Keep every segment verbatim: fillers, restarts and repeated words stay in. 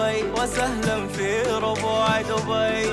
دبي وسهلا في ربوع دبي.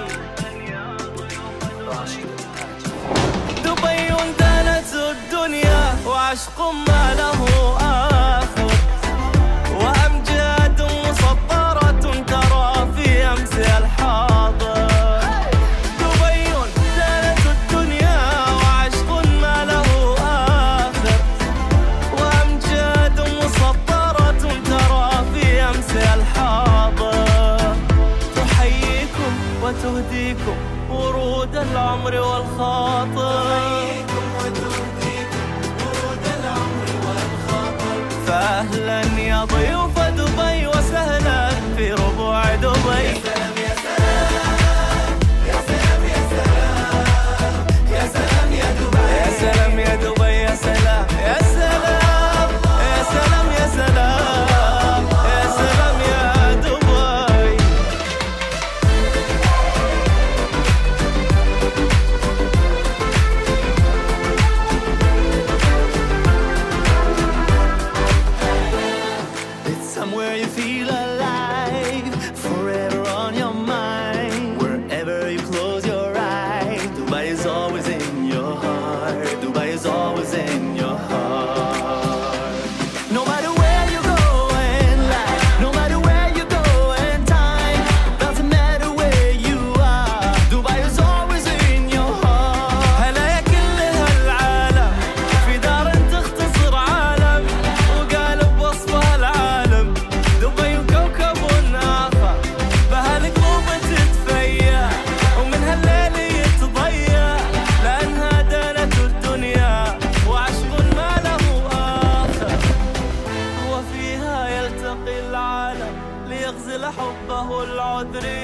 دبي دانت الدنيا وعشق ما له آخر، وأمجاد مسطرة ترى في أمس الحاضر. دبي دانت الدنيا وعشق ما له آخر، وأمجاد مسطرة ترى في أمس الحاضر. تحييكم وتهديكم ورود العمر والخاطر، تحييكم وتهديكم ورود العمر والخاطر. فأهلا يا ضيوف دبي وسهلا في ربوع دبي. يا سلام يا سلام يا سلام يا سلام يا سلام يا دبي، يا سلام يا دبي، يا سلام يا سلام يا سلام يا سلام يا سلام يا دبي. Somewhere you feel alive, forever on your mind. Wherever you close your eyes, Dubai is always in your heart. Dubai is always in your heart. No matter where you go in life, no matter where you go in time, doesn't matter where you are, Dubai is always in your heart. هلا يا كل هالعالم في دار تختصر عالم وقالب وصفها العالم. دبي وكوكب آخر بهالقلوب تتفيا ومن هالليل يتضيع، لأنها دانت الدنيا وعشق ما له آخر. وفيها يلتقي العالم ليغزل حبه العذري.